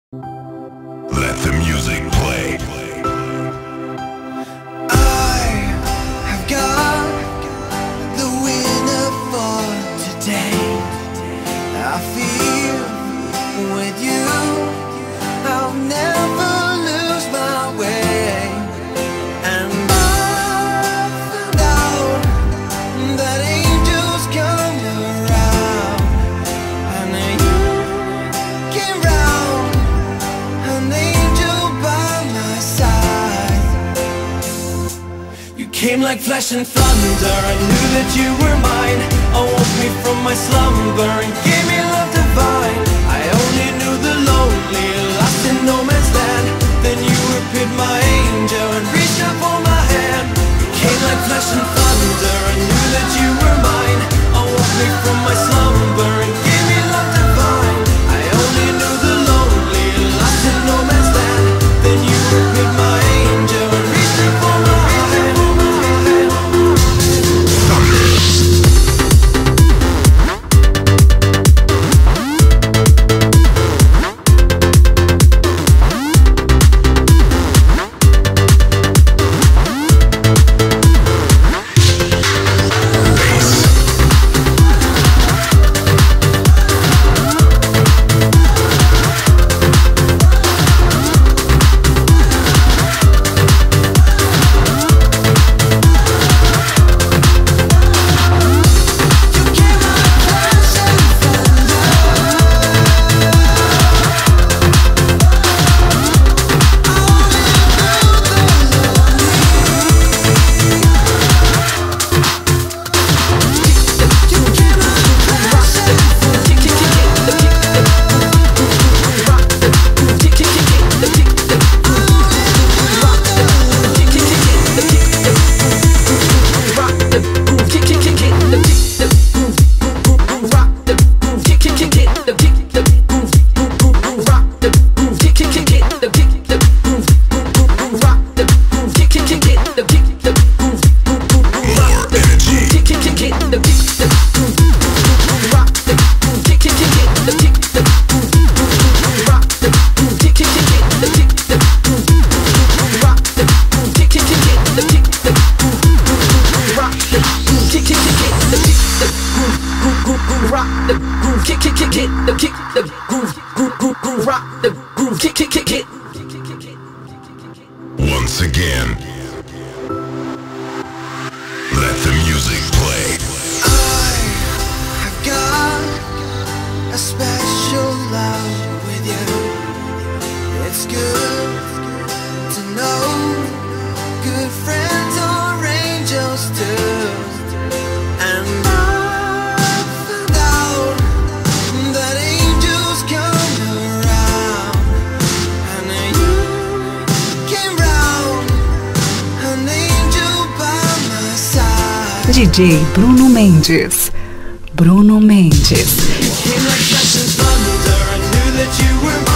Let the music play. I have got the winner for today. I feel with you I'll never lose my way. And I found out that angels come around, and you came round, an angel by my side. You came like flash and thunder, I knew that you were mine. Awoke me from my slumber and gave me love divine. I only knew the lonely, lost in no man's land. Then you appeared, my angel, and reached out for my hand. You came like flash and thunder, I knew that you were mine. Awoke me from my slumber and gave me love divine. I only knew the lonely, lost in no man's land. Then you appeared, my angel, and reached out for my hand. Once again, let the music play. I have got a special love with you. It's good to know good friends are angels too. And I found out that angels come around, and you came round, an angel by my side. DJ Bruno Mendes. Bruno Mendes. Came like flash and thunder, I knew that you were